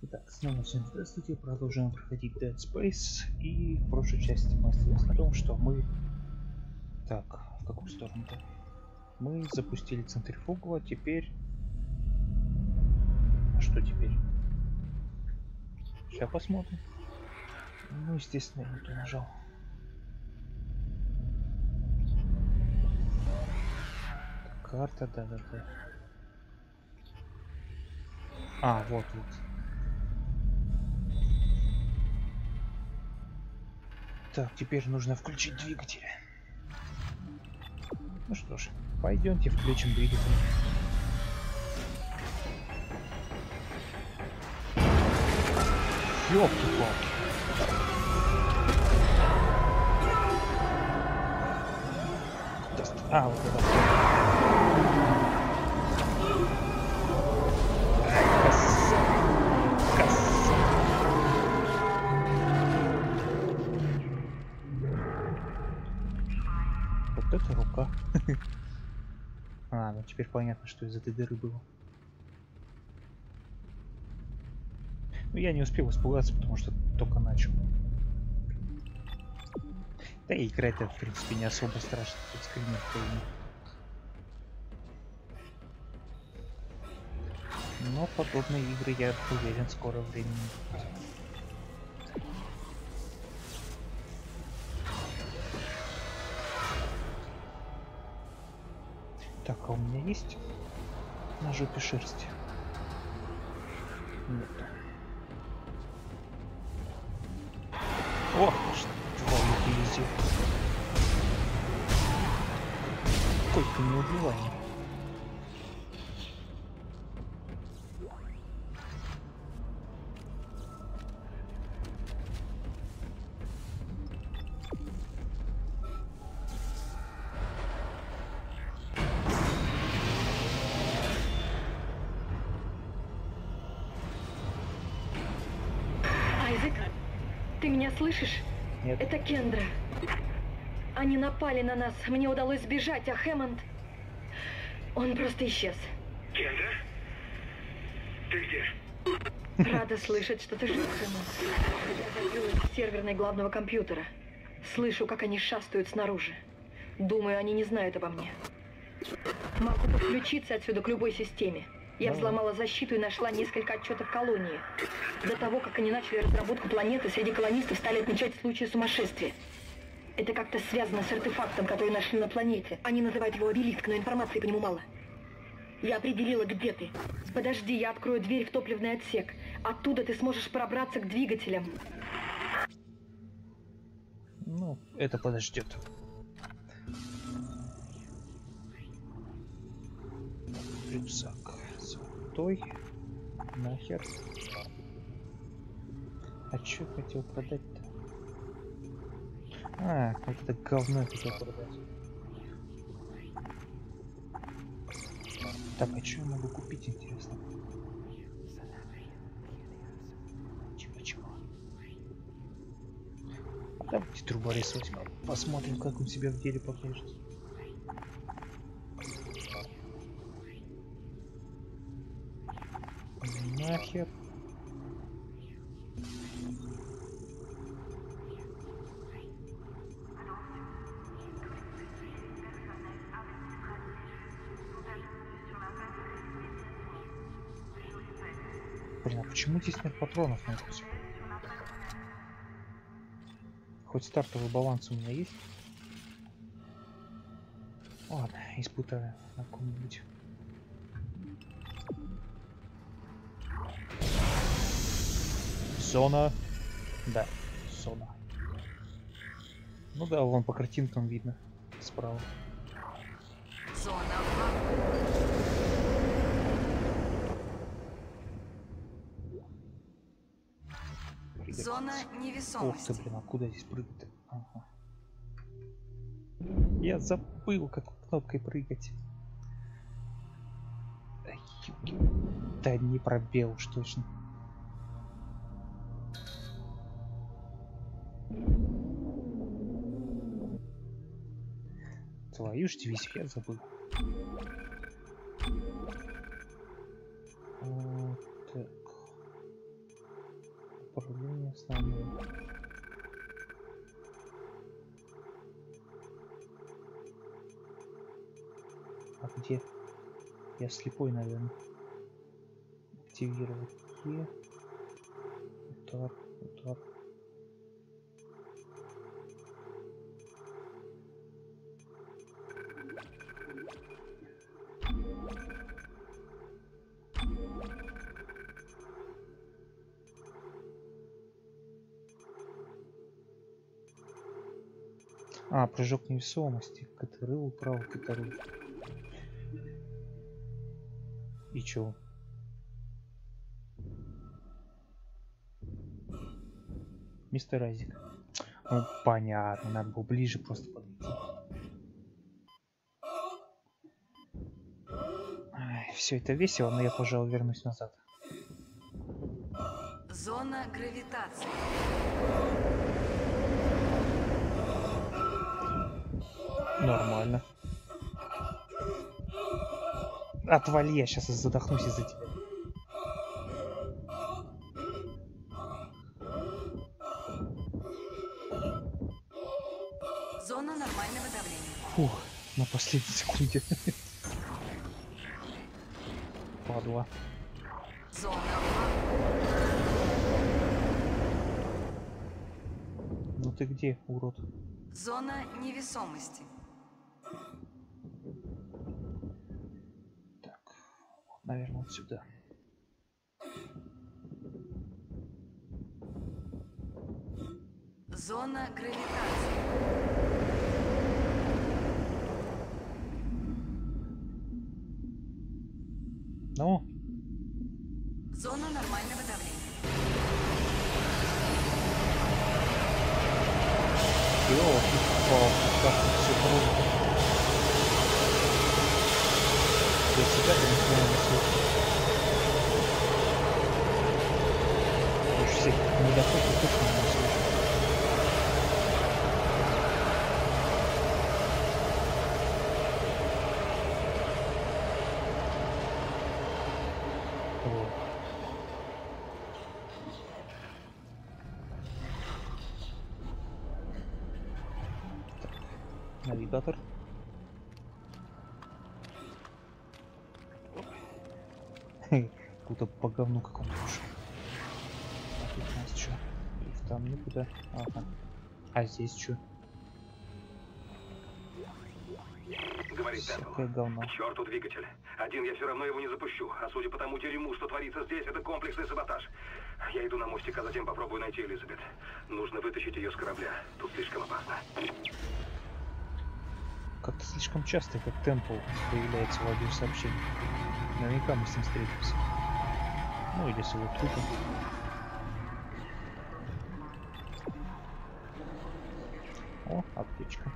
Итак, снова всем здравствуйте, продолжаем проходить Dead Space, и в прошлой части мы остановились на том, что мы... Так, в какую сторону-то? Мы запустили центрифугу, а теперь... А что теперь? Сейчас посмотрим. Ну, естественно, я не то нажал. Карта, да-да-да. А, вот. Так, теперь нужно включить двигатель. Ну что ж, пойдемте включим двигатель. Ёлки-палки. А, вот это. Вот это рука. А, ну теперь понятно, что из этой дыры было. Ну я не успел испугаться, потому что только начал. Да и играть-то, в принципе, не особо страшно. Тут скример полный. Но подобные игры, я уверен, скоро времени будет. Так, а у меня есть на жопе шерсть? Нет. Ох, что твою дивизию. Какой ты неубиваемый. Айзек, ты меня слышишь? Нет. Это Кендра. Они напали на нас. Мне удалось сбежать, а Хэммонд... Он просто исчез. Кендра? Ты где? Рада слышать, что ты жив, Хэммонд. Я закрылась в серверной главного компьютера. Слышу, как они шастают снаружи. Думаю, они не знают обо мне. Могу подключиться отсюда к любой системе. Я взломала защиту и нашла несколько отчетов колонии. До того, как они начали разработку планеты, среди колонистов стали отмечать случаи сумасшествия. Это как-то связано с артефактом, который нашли на планете. Они называют его обелиск, но информации по нему мало. Я определила, где ты. Подожди, я открою дверь в топливный отсек. Оттуда ты сможешь пробраться к двигателям. Ну, это подождет. Рюкзак золотой. Нахер. А чё хотел продать-то? А, вот это говно хотел продать. Так, а чё я могу купить, интересно? Чего? Давайте труборез возьмем. Посмотрим, как он себя в деле покажет. Нахер. Блин, а почему здесь нет патронов на это всё? Хоть стартовый баланс у меня есть. Ладно, испытаю на ком-нибудь. Зона. Да, зона. Ну да, вон по картинкам видно. Справа. Зона Ух невесомости. ты, блин, а куда здесь прыгать-то? Ага. Я забыл, как кнопкой прыгать. Да, ёлки. Да не пробел уж точно. Твою ж дивизию, я забыл. Вот так. Управление основным. А где? Я слепой, наверное. Активировать Е. Удар, удар. А, прыжок невесомости. КТРЛ, управа КТРЛ. И чё? Мистер Айзек. Ну, понятно, надо было ближе просто подойти. Все это весело, но я, пожалуй, вернусь назад. Зона гравитации. Нормально. Отвали, я сейчас задохнусь из-за тебя. Зона нормального давления. Фух, на последней секунде. Падла. Зона. Ну ты где, урод? Зона невесомости. Так, вот, наверное, вот сюда. Зона гравитации. Ну, Зона нормального давления. как все круто. Я себя не знаю, не слышу. Уж всех недоходов точно не слышу. Вот. Навигатор. Куда по говну какому-то ушел. А тут у нас что? Их там никуда. Ага. А здесь что? Говорит Темпл. Всякое говно. К черту двигатель. Один я все равно его не запущу. А судя по тому дерьму, что творится здесь, это комплексный саботаж. Я иду на мостик, а затем попробую найти Элизабет. Нужно вытащить ее с корабля. Тут слишком опасно. Как-то слишком часто этот Темпл появляется в аудиосообщениях. Наверняка мы с ним встретимся. Ну или с его трупом. О, аптечка.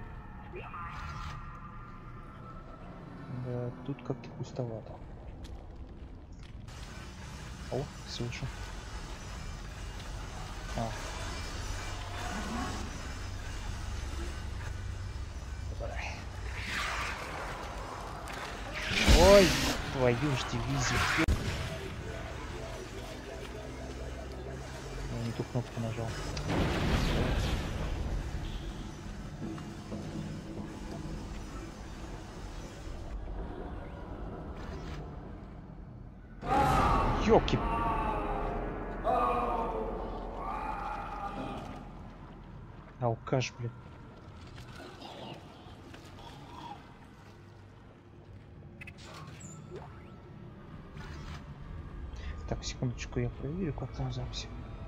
Да, тут как-то пустовато. О, слышу. А. Давай. Ой, твою ж дивизию. Я не ту кнопку нажал. Ёлки. Алкаш, блин. Так, секундочку, я проверю, как там запись.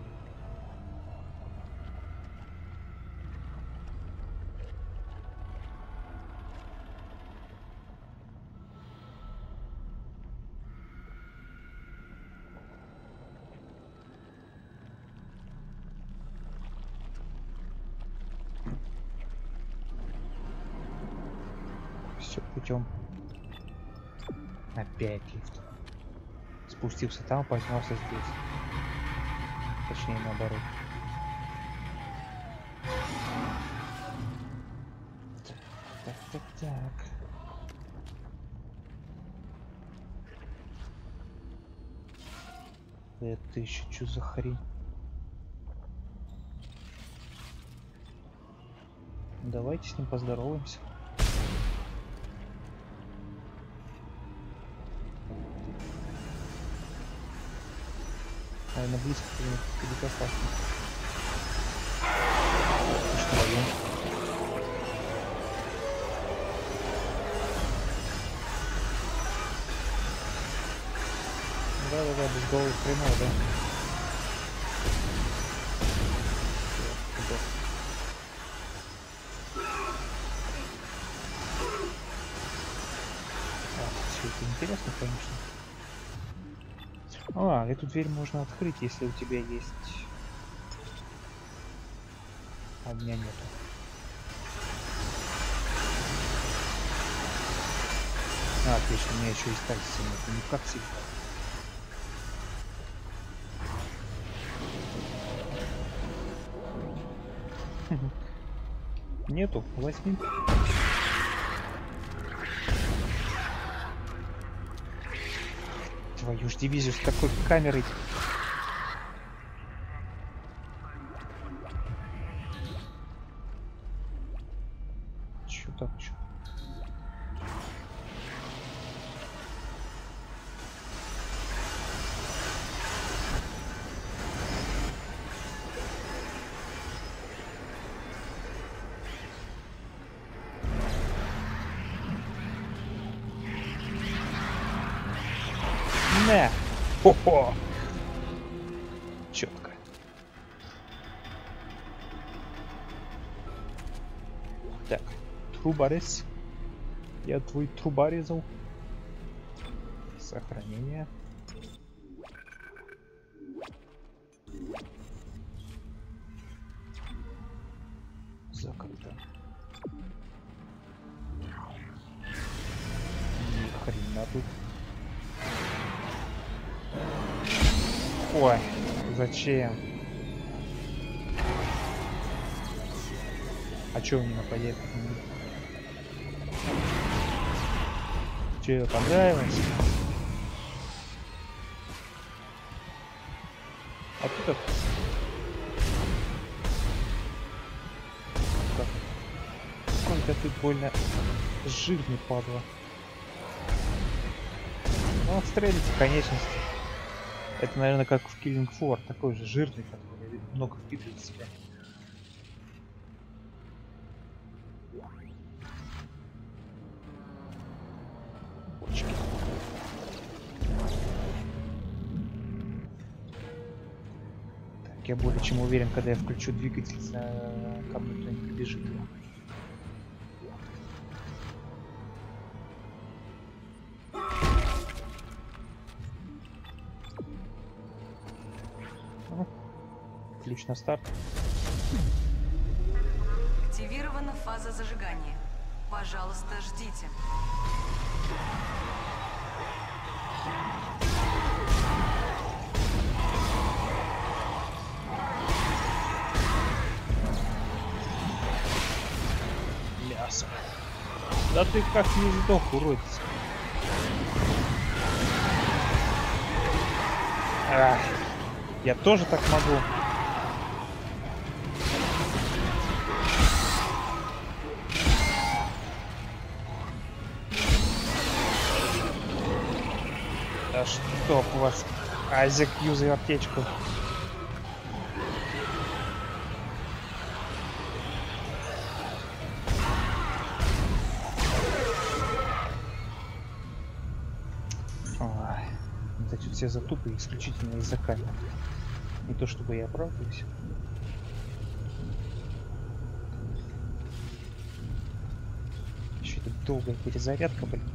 Все путем. Опять лифт. Спустился там, поднялся здесь. Точнее, наоборот. Так. Это еще что за хрень? Давайте с ним поздороваемся. Наверное, близко к безопасно. Что ли? Да, без головы прямой, да. Все это интересно, конечно. А, эту дверь можно открыть, если у тебя есть... А у меня нету. А, отлично, у меня еще и стальцы нет, ну как всегда. Нету, возьми. Твою ж дивизию с такой камерой. Чё так, чё? Не. Хо-хо. Четко. Так, труборез. Я твой труба резал. Сохранение. Закрыто. Ни хрена тут. Ой, зачем? А чё он не нападает? Чё, понравилось? А тут это... Сколько ты больно жирный, падла. Ну, отстрелите конечности. Это, наверное, как в Killing Floor, такой же жирный, который много впитывает в себя. Бочки. Так, я более чем уверен, когда я включу двигатель, ко мне кто-нибудь прибежит. Ключ на старт. Активирована фаза зажигания. Пожалуйста, ждите. Мясо. Да ты как не сдох, уродец. Я тоже так могу. Да чтоб вас, Айзек, юзай аптечку. Ой, вот эти все затупы исключительно из-за камеры. Не то чтобы я оправдываюсь. Еще это долгая перезарядка, блин.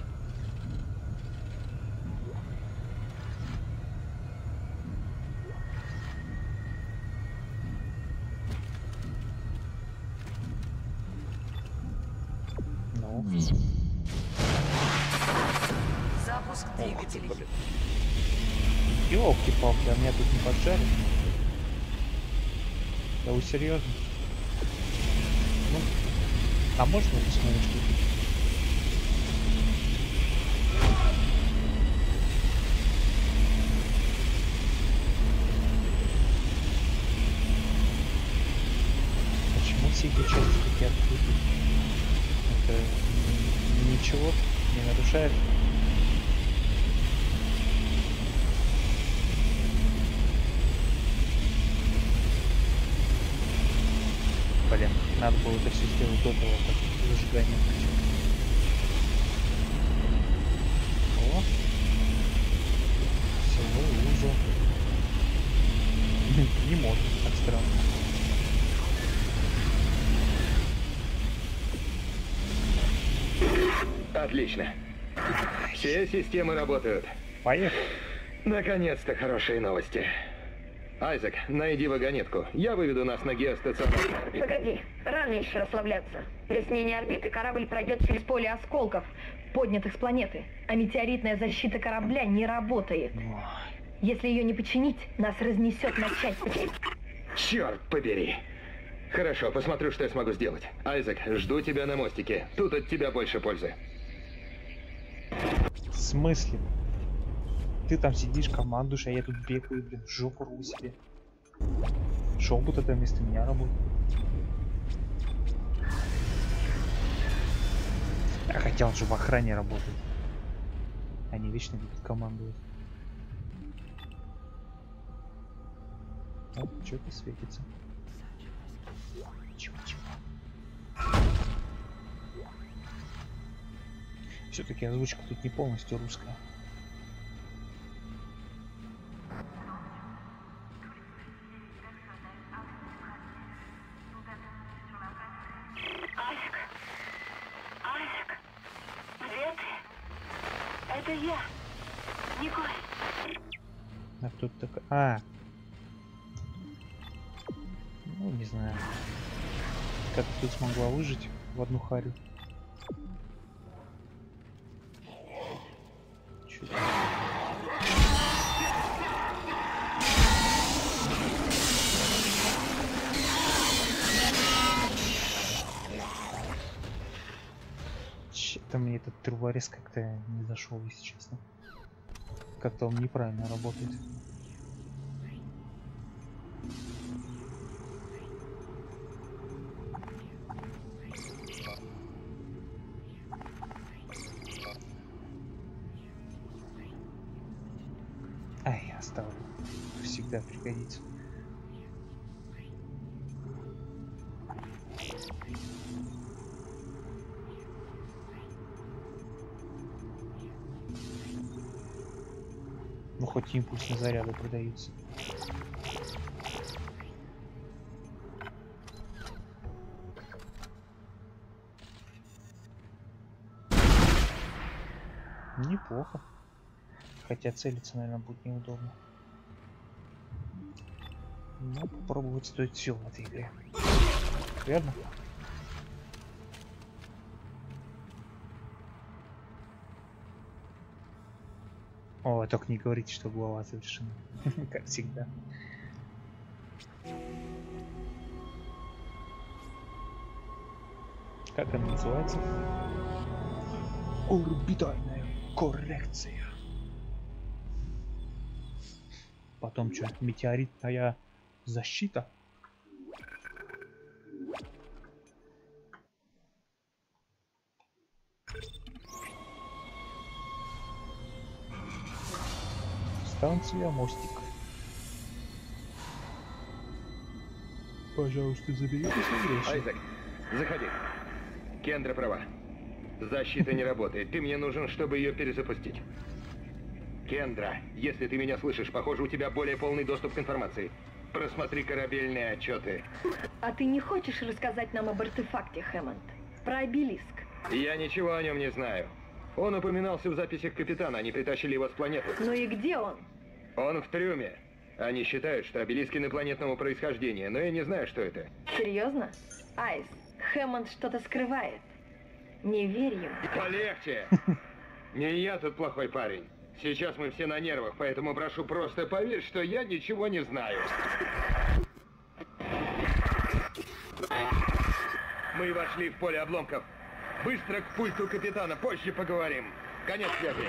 Запуск двигателей. Ёлки-палки, а меня тут не поджарят. Да вы серьезно? Ну, а можно посмотреть, что тут? Почему все эти части такие открыты. Это ничего не нарушает. Блин, надо было это все сделать до того, как зажигание началось. О! Село Луза. Не может, так странно. Отлично. Все системы работают. Поехали. Наконец-то хорошие новости. Айзек, найди вагонетку. Я выведу нас на геостационар. Погоди, рано еще расслабляться. При смене орбиты корабль пройдет через поле осколков, поднятых с планеты, а метеоритная защита корабля не работает. Если ее не починить, нас разнесет на части. Черт побери. Хорошо, посмотрю, что я смогу сделать. Айзек, жду тебя на мостике. Тут от тебя больше пользы. В смысле? Ты там сидишь, командуешь, а я тут бегаю, блин, в жопу рву себе. Шел бы тогда вместо меня работать. А хотя он же в охране работает. Они вечно будут командовать. О, что-то светится. Чего? Все-таки озвучка тут не полностью русская. Айзек, где ты? Это я, Николь. А кто такой? А! Ну, не знаю. Как ты тут смогла выжить в одну харю? Чё-то... Что-то мне этот турборез как-то не зашел, если честно. Как-то он неправильно работает. Ай, оставлю. Всегда пригодится. Ну хоть импульсные заряды продаются. Неплохо. Хотя целиться, наверное, будет неудобно. Но попробовать стоит все в этой игре. Верно? О, только не говорите, что глава завершена. Как всегда. Как она называется? Орбитальная коррекция. Потом что? Метеоритная защита. Станция мостик. Пожалуйста, заберите свои вещи. Айзек, заходи. Кендра права. Защита не работает. Ты мне нужен, чтобы ее перезапустить. Кендра, если ты меня слышишь, похоже, у тебя более полный доступ к информации. Просмотри корабельные отчеты. А ты не хочешь рассказать нам об артефакте, Хэммонд? Про обелиск? Я ничего о нем не знаю. Он упоминался в записях капитана, они притащили его с планеты. Ну и где он? Он в трюме. Они считают, что обелиск инопланетного происхождения, но я не знаю, что это. Серьезно? Айс, Хэммонд что-то скрывает. Не верь ему. Полегче! Не я тут плохой парень. Сейчас мы все на нервах, поэтому прошу, просто поверь, что я ничего не знаю. Мы вошли в поле обломков. Быстро к пульту капитана, позже поговорим. Конец связи.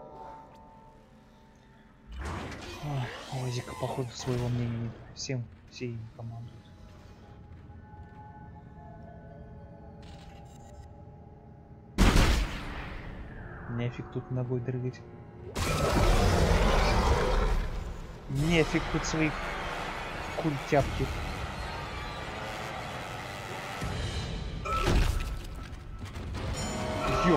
Озик, походу, своего мнения нет. Все им командуют. Нефиг тут ногой дрыгать. Нефиг тут свои культяпки. Ёп.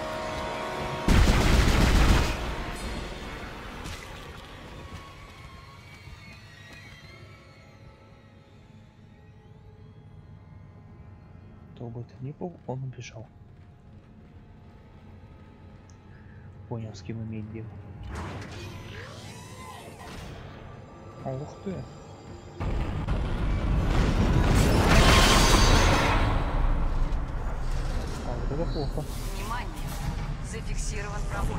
Кто бы это ни был, он убежал. Понял, с кем иметь дело. Ух ты. А вот это плохо. Внимание! Зафиксирован пробой.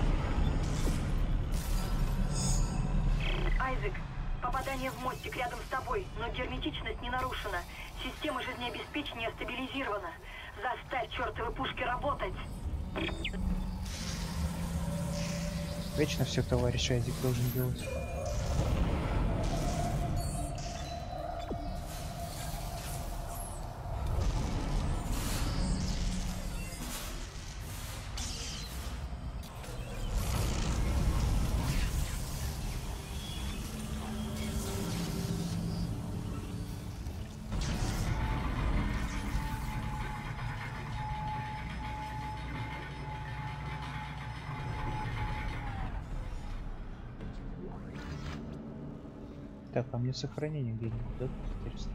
Айзек, попадание в мостик рядом с тобой, но герметичность не нарушена. Система жизнеобеспечения стабилизирована. Заставь чертовы пушки работать. Вечно все товарищ Айзек должен делать. Так, а мне сохранение где-нибудь, да? Интересно.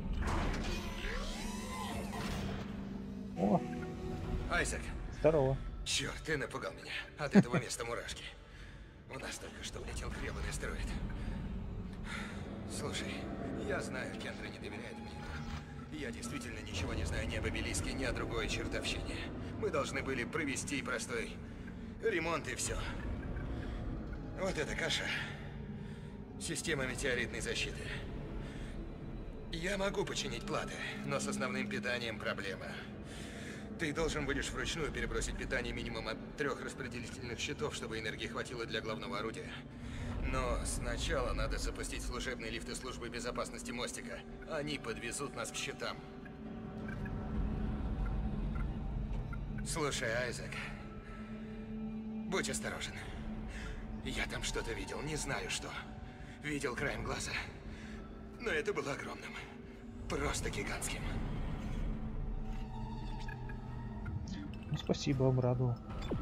О, Айзек, здорово. черт, ты напугал меня. От этого места мурашки. У нас только что улетел гребаный астероид. Слушай, я знаю, Кендра не доверяет мне, но я действительно ничего не знаю ни об обелиске, ни о другой чертовщине. Мы должны были провести простой ремонт и все. Вот эта каша. Система метеоритной защиты. Я могу починить платы, но с основным питанием проблема. Ты должен будешь вручную перебросить питание минимум от 3 распределительных щитов, чтобы энергии хватило для главного орудия. Но сначала надо запустить служебные лифты службы безопасности мостика. Они подвезут нас к щитам. Слушай, Айзек, будь осторожен. Я там что-то видел, не знаю что. Видел краем глаза. Но это было огромным. Просто гигантским. Ну, спасибо, обрадовал.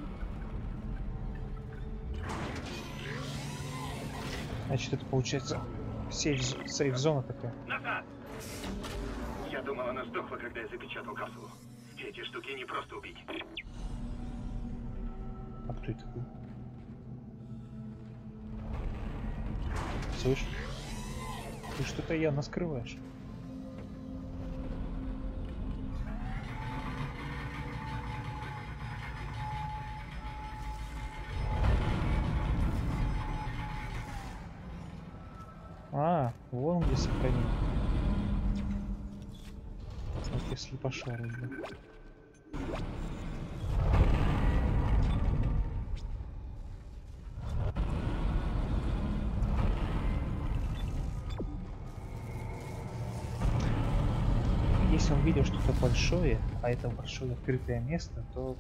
Значит, это получается сейф-зона такая. Назад! Я думал, она сдохла, когда я запечатал капсулу. Эти штуки не просто убить. А кто это был? Слышь, ты что-то явно скрываешь. А, вон где сохранение. Вот если пошарить, да. Если он видел что-то большое, а это большое открытое место, то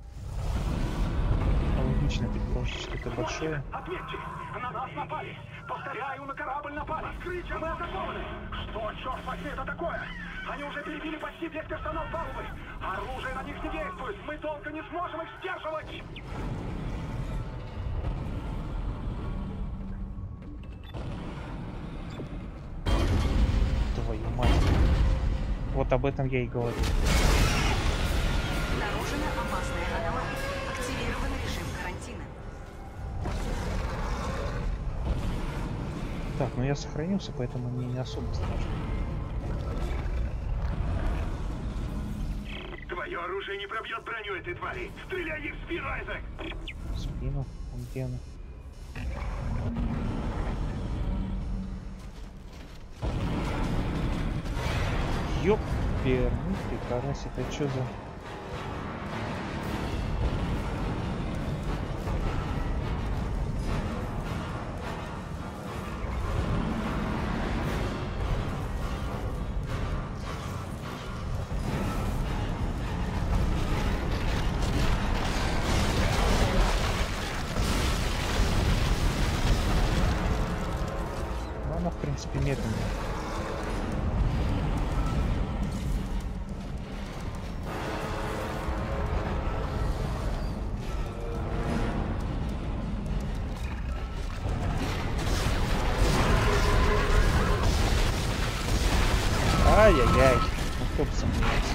логично предположить, что это большое. Ответьте! На нас напали! Повторяю, на корабль напали! Скрытие, мы атакованы! Что, черт возьми, это такое? Они уже перебили почти весь персонал палубы! Оружие на них не действует! Мы долго не сможем их сдерживать! Твою мать. Вот об этом я и говорю. Обнаружена опасная аномалия. Активирован режим карантина. Так, ну я сохранился, поэтому мне не особо страшно. Твое оружие не пробьет броню этой твари! Стреляй ей в спину, Айзек! В спину, где она? Ёп, перный ты, карась, это чё за... Она, в принципе, медленная. Ай-яй-яй. Ну кто бы сомневался.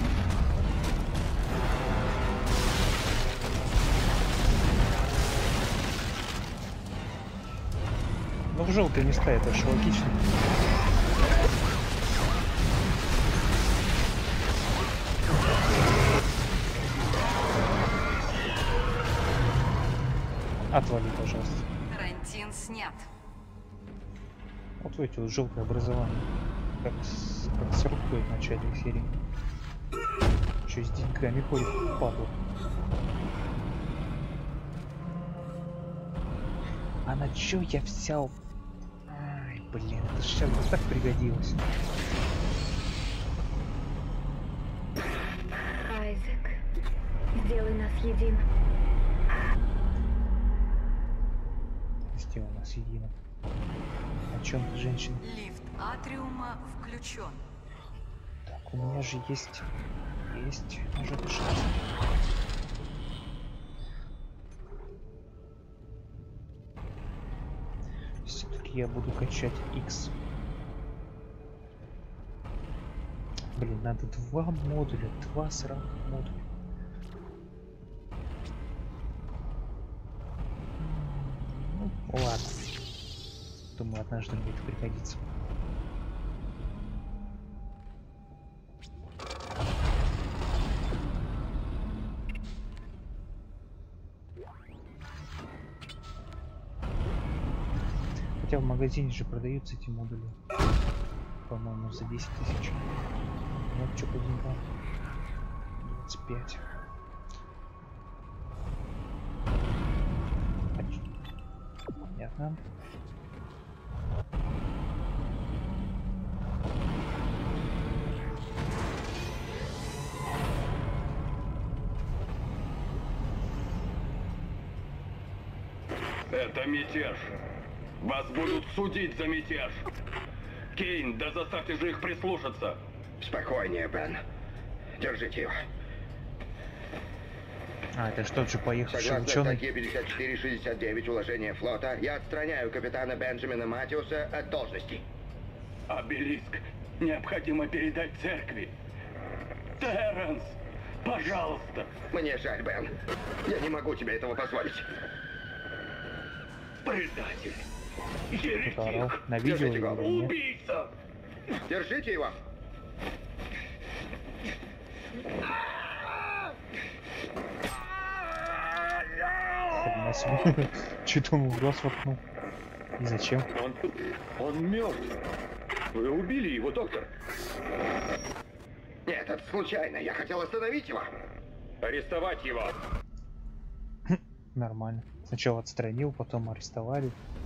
Ну в желтые места это же логично. Отвали, пожалуйста. Карантин снят. Вот эти вот желтые образования. Как с рукой в начале серии. Еще с деньгами ходит, падла. А на чё я взял? Ай, блин, это сейчас бы так пригодилось. Айзек, сделай нас единым. Сделай нас единым. О чем ты, женщина? Лифт атриума включен. Так, у меня же есть уже дышать. Все-таки я буду качать X. Блин, надо два модуля, два сраных модуля. Ну, ладно. Думаю, однажды мне это пригодится. Хотя в магазине же продаются эти модули. По-моему, за 10 тысяч. Вот что по деньгам. 25. Понятно. Это мятеж. Вас будут судить за мятеж. Кейн, да заставьте же их прислушаться. Спокойнее, Бен. Держите его. А, это что же поехавший Согласно ученый? статье 5469 уложения флота, я отстраняю капитана Бенджамина Матиуса от должности. Обелиск необходимо передать церкви. Терренс, пожалуйста. Мне жаль, Бен. Я не могу тебе этого позволить. Предатель. Кто-то орал Еретик. на видео Держите или голову. нет? Убийца. Держите его. Хрена себе. Чё-то он в глаз воткнул. И зачем? Он мертв. Вы убили его, доктор. Нет, это случайно. Я хотел остановить его. Арестовать его. Нормально. Сначала отстранил, потом арестовали.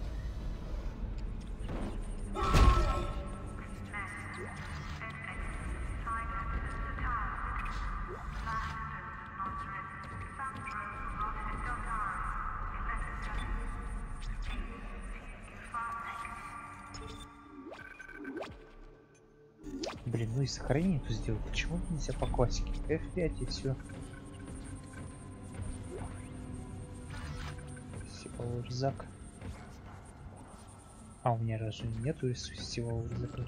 Блин, ну и сохранение тут сделать. Почему нельзя по классике? F5 и все. Силовой рюкзак. А у меня разве нету силового рюкзака?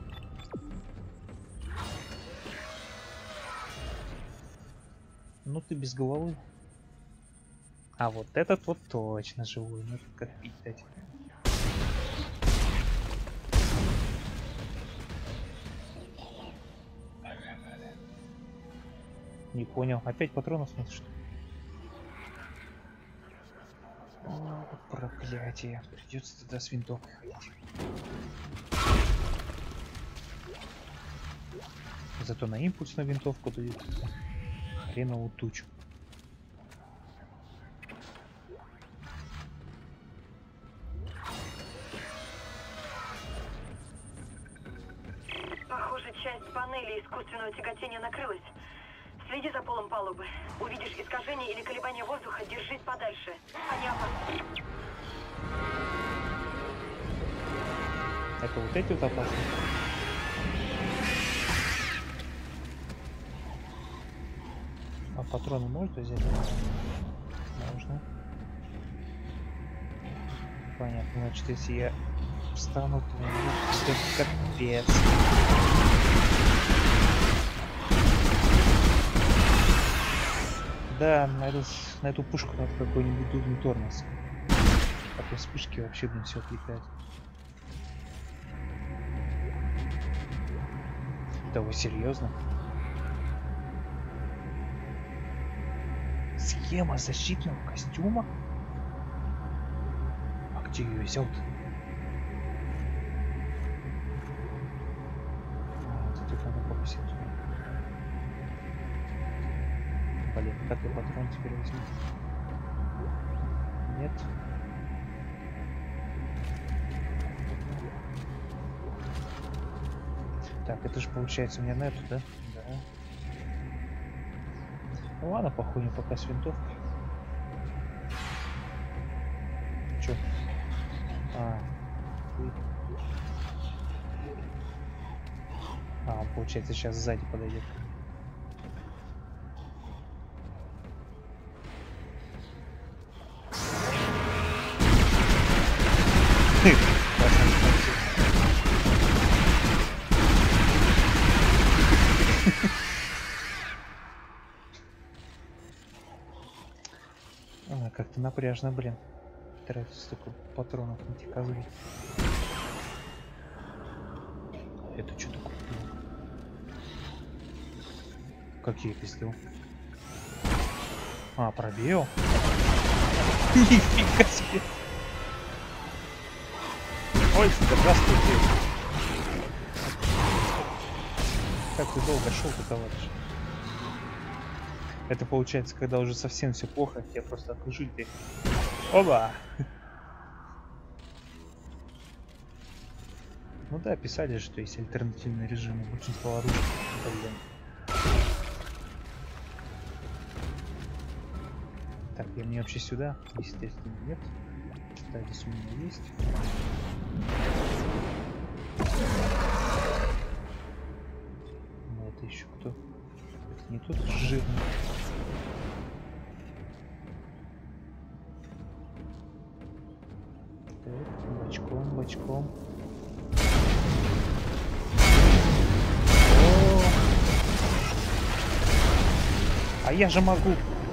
Ну ты без головы. А вот этот вот точно живой. Ну тут как пить дать. Не понял. Опять патронов нет, что ли? О, проклятие. Придется тогда с винтовкой ходить. Зато на импульс на винтовку дают хреновую тучу. Похоже, часть панели искусственного тяготения накрылась. Следи за полом палубы. Увидишь искажение или колебание воздуха, держись подальше. Они опасны. Это вот эти вот опасные. А патроны можно взять? Можно. Понятно, значит, если я встану, то это капец. Да, на эту пушку надо какой-нибудь дурный тормоз. А то вспышки вообще, блин, все отлетает. Да вы серьезно? Схема защитного костюма? А где ее взял-то? Тут надо попустить. Блин, как я патрон теперь возьму? Нет. Так, это же получается у меня на эту, да? Да. Ну ладно, походим пока с винтовкой. Чё? Он, получается, сейчас сзади подойдет. Как-то напряжно, блин. Тратить столько патронов на эти козлы. Это что такое? Как я это сделал? Пробил? Нифига себе! Ой, здравствуйте! Как ты долго шел-то, товарищ? Это получается, когда уже совсем все плохо, я просто окружили ты. Оба! Ну да, писали, что есть альтернативные режимы большинства оружия. Так, я мне вообще сюда? Естественно, нет. Да, здесь у меня есть. Ну это еще кто? Это не тот жирный. Так, бочком, бочком. А я же могу.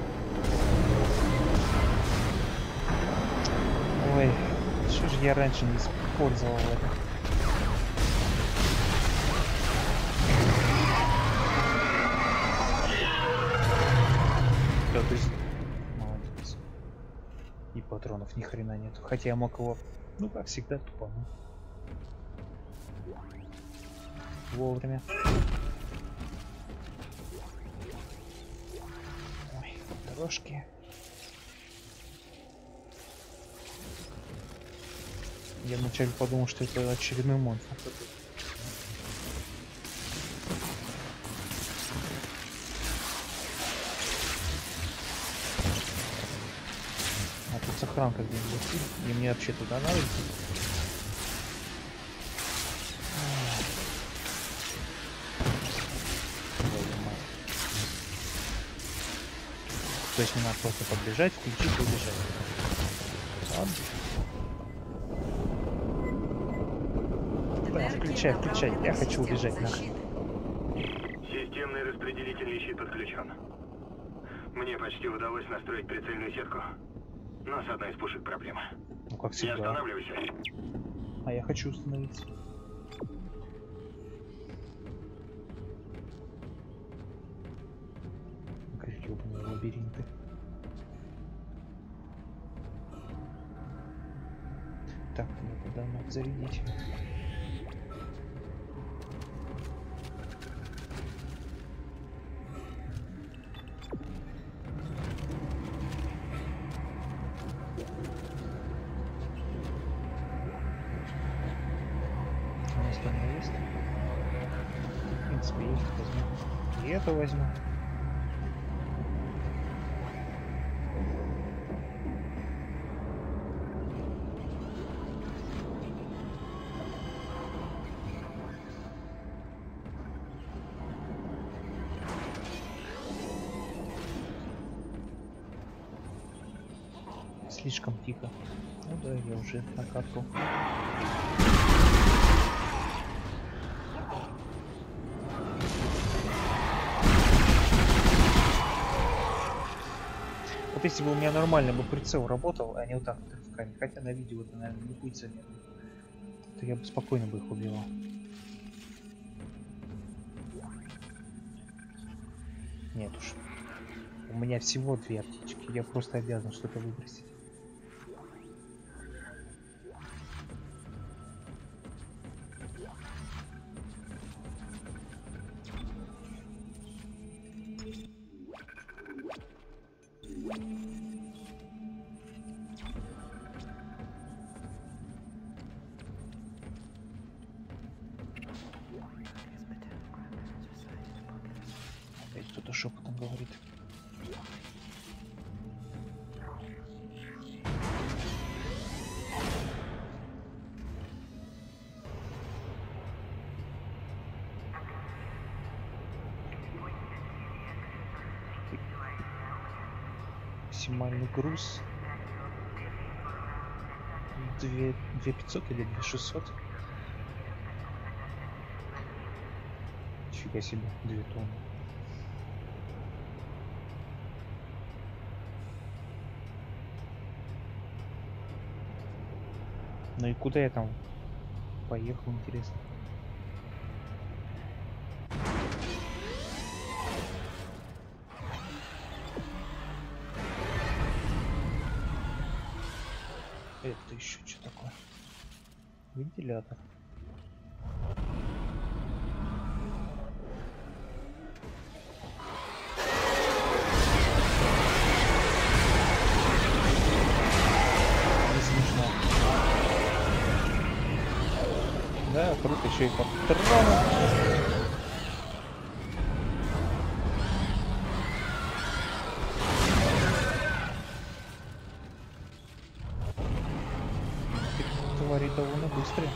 Ой, что же я раньше не использовал это? Да, то есть... Молодец. И патронов ни хрена нету. Хотя я мог его, ну как всегда, тупануть. Вовремя. Ой, дорожки. Я вначале подумал, что это очередной монстр. А тут сохранка где-нибудь. И мне вообще туда надо идти. То есть не надо просто подбежать, включить и убежать. Ладно. Да, включай, включай. Я хочу убежать нахрен. Системный распределительный щит подключен. Мне почти удалось настроить прицельную сетку. Но с одной из пушек проблема. Ну как Не всегда. останавливайся. А я хочу установиться. Грёбаные лабиринты. Так, куда надо зарядить? У нас там есть? В принципе, есть, возьму. И это возьму. слишком тихо. Ну да, я уже накатывал. Вот если бы у меня нормально бы прицел работал, а не вот так вот рывками, хотя на видео это, наверное, не будет заметно, то я бы спокойно бы их убивал. Нет уж. У меня всего 2 аптечки, я просто обязан что-то выбросить. Опять кто-то шепотом говорит. Максимальный груз 2500 или 2600. Нифига себе, 2 тонны. Ну и куда я там поехал, интересно? Это еще что такое? Вентилятор. Не смешно. Да, круто, еще и патроны. Твари довольно быстрые.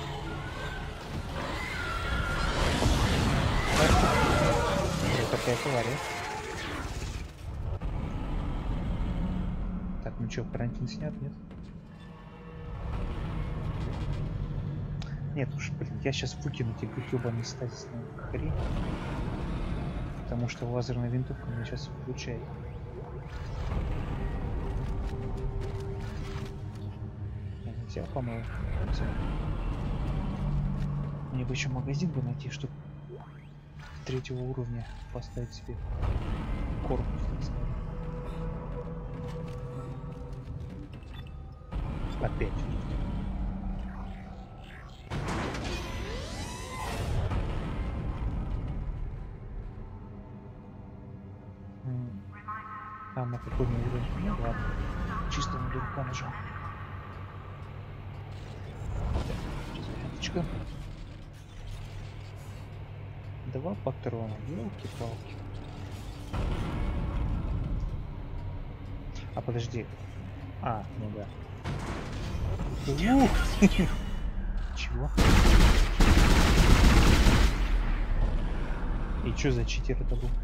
Такая тварь. Так, ну что, карантин снят, нет? Нет уж, блин, я сейчас выкину эти гребаные стазисные хрень. Потому что лазерная винтовка меня сейчас включает. Взял, по-моему. Мне бы еще магазин бы найти, чтобы 3-го уровня поставить себе корпус, так сказать. Опять. А на какой уровень? Ну ладно. Чисто на дурака нажал. Так, 2 патрона, елки-палки. А подожди. А, ну да. Чего? И чё за читер это был?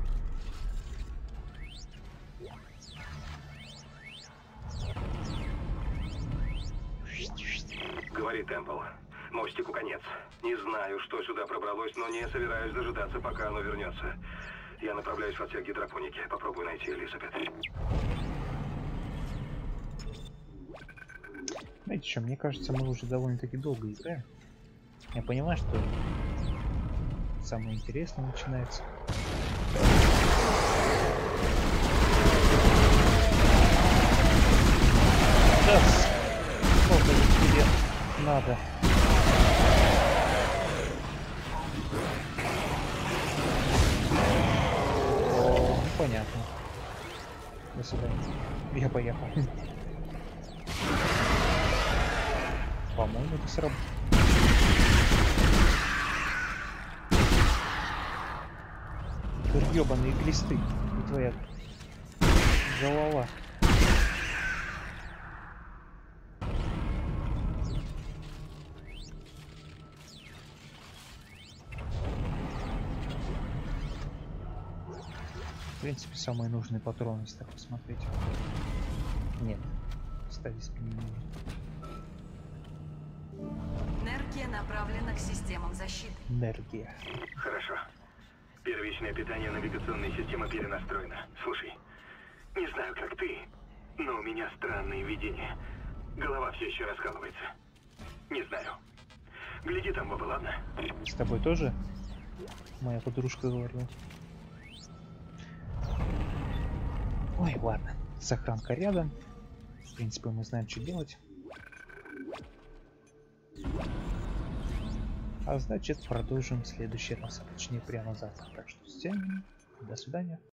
Говори, Темпл. Мостику конец. Не знаю, что сюда пробралось, но не собираюсь дожидаться, пока оно вернется. Я направляюсь в отсек гидропоники. Попробую найти Элизабет. Знаете что, мне кажется, мы уже довольно-таки долго играем. Я понимаю, что самое интересное начинается. Да, сколько тебе надо? О, понятно. До свидания. Я поехал. По-моему, это сработало. Ёбаные глисты. И твоя голова. В принципе, самые нужные патроны, если так посмотреть. Нет. оставить изменения. Энергия направлена к системам защиты. Энергия. Хорошо. Первичное питание навигационной системы перенастроено. Слушай, не знаю, как ты, но у меня странные видения. Голова все еще раскалывается. Не знаю. Гляди там, Боба, ладно? С тобой тоже? Моя подружка говорила. Ой, ладно. Сохранка рядом. В принципе, мы знаем, что делать. А значит, продолжим в следующий раз, а точнее прямо завтра. Так что всем до свидания.